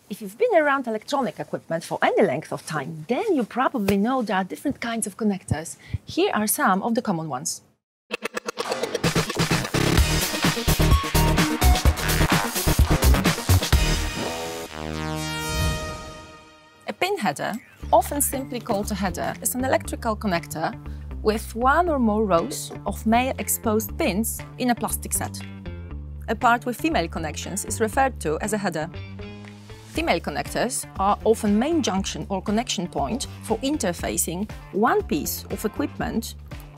If you've been around electronic equipment for any length of time, then you probably know there are different kinds of connectors. Here are some of the common ones. A pin header, often simply called a header, is an electrical connector with one or more rows of male exposed pins in a plastic set. A part with female connections is referred to as a header. Female connectors are often main junction or connection point for interfacing one piece of equipment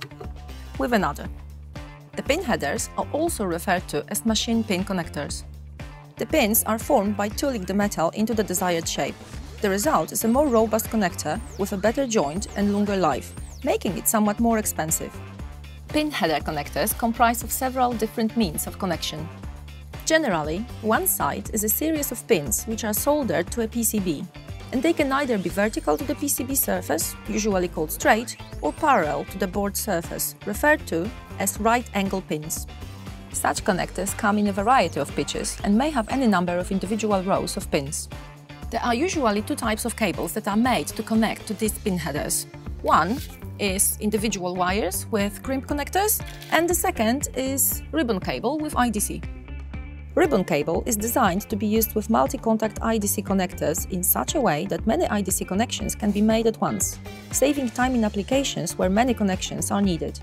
with another. The pin headers are also referred to as machine pin connectors. The pins are formed by tooling the metal into the desired shape. The result is a more robust connector with a better joint and longer life, making it somewhat more expensive. Pin header connectors comprise of several different means of connection. Generally, one side is a series of pins which are soldered to a PCB, and they can either be vertical to the PCB surface, usually called straight, or parallel to the board surface, referred to as right-angle pins. Such connectors come in a variety of pitches and may have any number of individual rows of pins. There are usually two types of cables that are made to connect to these pin headers. One is individual wires with crimp connectors, and the second is ribbon cable with IDC. Ribbon cable is designed to be used with multi-contact IDC connectors in such a way that many IDC connections can be made at once, saving time in applications where many connections are needed.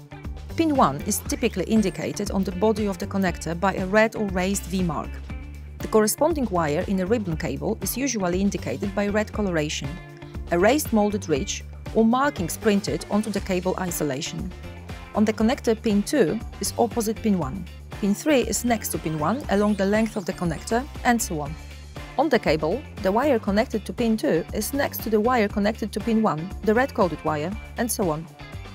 Pin 1 is typically indicated on the body of the connector by a red or raised V mark. The corresponding wire in a ribbon cable is usually indicated by red coloration, a raised molded ridge, or markings printed onto the cable isolation. On the connector, pin 2 is opposite pin 1. Pin 3 is next to pin 1 along the length of the connector, and so on. On the cable, the wire connected to pin 2 is next to the wire connected to pin 1, the red-coded wire, and so on.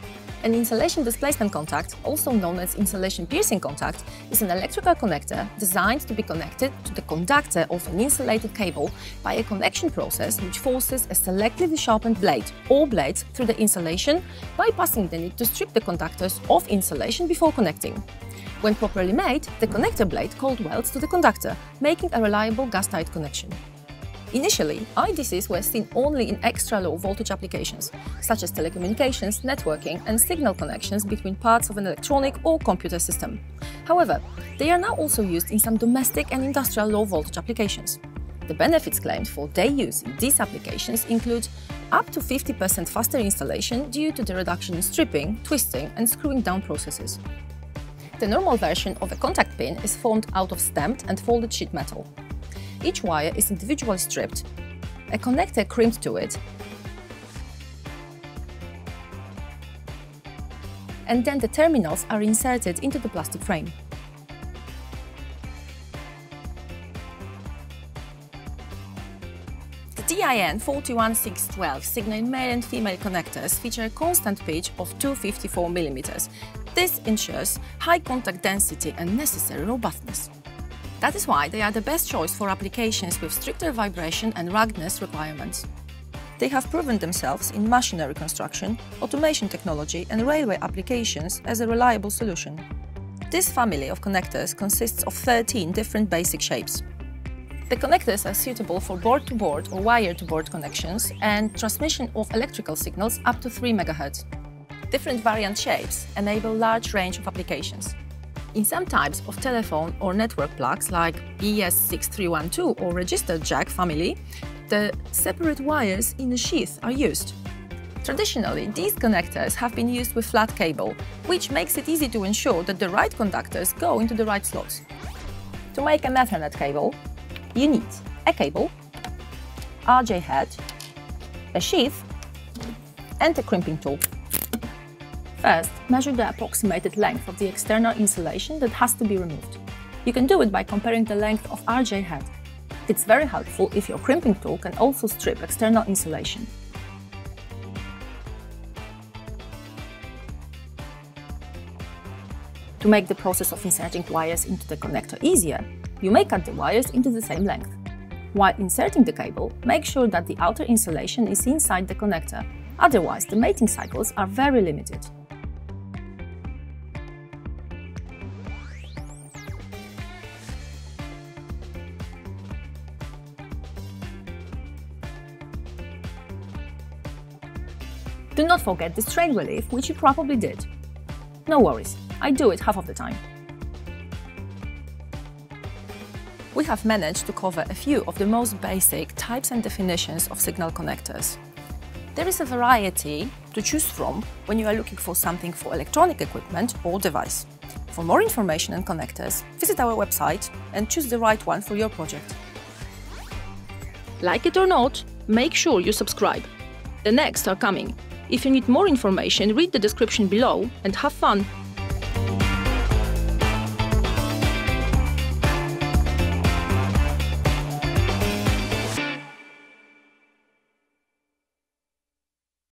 An insulation displacement contact, also known as insulation piercing contact, is an electrical connector designed to be connected to the conductor of an insulated cable by a connection process which forces a selectively sharpened blade or blades through the insulation, bypassing the need to strip the conductors of insulation before connecting. When properly made, the connector blade cold welds to the conductor, making a reliable gas-tight connection. Initially, IDCs were seen only in extra-low voltage applications, such as telecommunications, networking, and signal connections between parts of an electronic or computer system. However, they are now also used in some domestic and industrial low-voltage applications. The benefits claimed for their use in these applications include up to 50% faster installation due to the reduction in stripping, twisting, and screwing down processes. The normal version of a contact pin is formed out of stamped and folded sheet metal. Each wire is individually stripped, a connector crimped to it, and then the terminals are inserted into the plastic frame. The DIN 41612 signal male and female connectors feature a constant pitch of 254 mm. This ensures high contact density and necessary robustness. That is why they are the best choice for applications with stricter vibration and ruggedness requirements. They have proven themselves in machinery construction, automation technology and railway applications as a reliable solution. This family of connectors consists of 13 different basic shapes. The connectors are suitable for board-to-board or wire-to-board connections and transmission of electrical signals up to 3 MHz. Different variant shapes enable large range of applications. In some types of telephone or network plugs like ES6312 or register jack family, the separate wires in a sheath are used. Traditionally, these connectors have been used with flat cable, which makes it easy to ensure that the right conductors go into the right slots. To make an Ethernet cable, you need a cable, RJ head, a sheath, and a crimping tool. First, measure the approximated length of the external insulation that has to be removed. You can do it by comparing the length of RJ head. It's very helpful if your crimping tool can also strip external insulation. To make the process of inserting wires into the connector easier, you may cut the wires into the same length. While inserting the cable, make sure that the outer insulation is inside the connector, otherwise the mating cycles are very limited. Do not forget the strain relief, which you probably did. No worries, I do it half of the time. We have managed to cover a few of the most basic types and definitions of signal connectors. There is a variety to choose from when you are looking for something for electronic equipment or device. For more information on connectors, visit our website and choose the right one for your project. Like it or not, make sure you subscribe. The next are coming. If you need more information, read the description below and have fun!